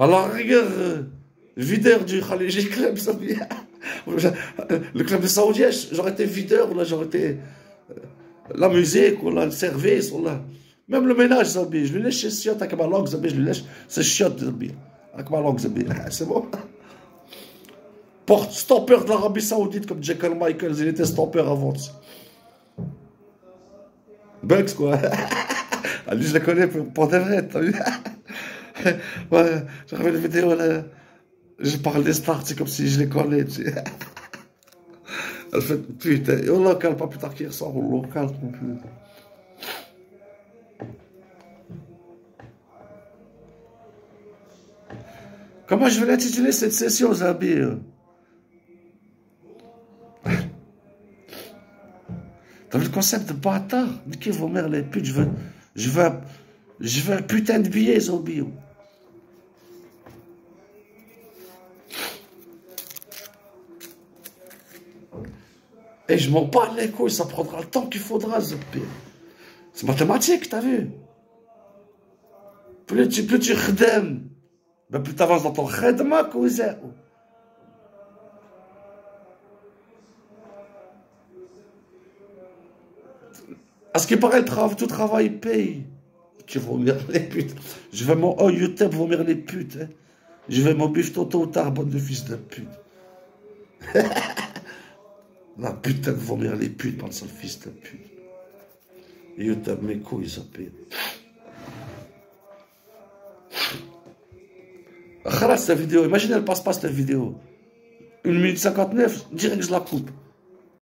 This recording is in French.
À la rigueur, videur du Khaliji Club, ça vient. Le club de Saoudien, j'aurais été videur, là, j'aurais été la musique, ou là, le service, ou là. Même le ménage, Zabi. Je lui laisse chez Siot, avec ma langue, Zabi, je lui laisse. C'est Siot, Zabi. Avec ma langue, Zabi. C'est bon. Porte stopper de l'Arabie Saoudite, comme Jekyll Michaels, il était stopper avant. Bugs, quoi. Lui, je le connais pour de vrai, t'as vu? Ouais, j'ai revu les vidéos, là. Je parle des stars, c'est comme si je les connais, tu sais. Elle fait, putain, au local, pas plus tard qu'il ressort, au local, putain. Comment je vais l'intituler cette session, Zabi? T'as vu le concept de bâtard? De qui vomir les putes? Je veux un putain de billet, Zabi. Et je m'en bats les couilles, ça prendra le temps qu'il faudra, Zabi. C'est mathématique, t'as vu? Plus tu khdem, ben plus t'avances dans ton khedma, cousin. À ce qui paraît, tout travail paye. Tu vas vomir les putes. Je vais mon YouTube vomir les putes. Hein. Je vais mon bifton tôt ou tard, bande de fils de pute. La putain de vomir les putes, bande de fils de pute. YouTube, mes couilles, ça paye. Khalas, cette vidéo. Imaginez, elle passe pas cette vidéo. 1 minute 59, direct, je la coupe.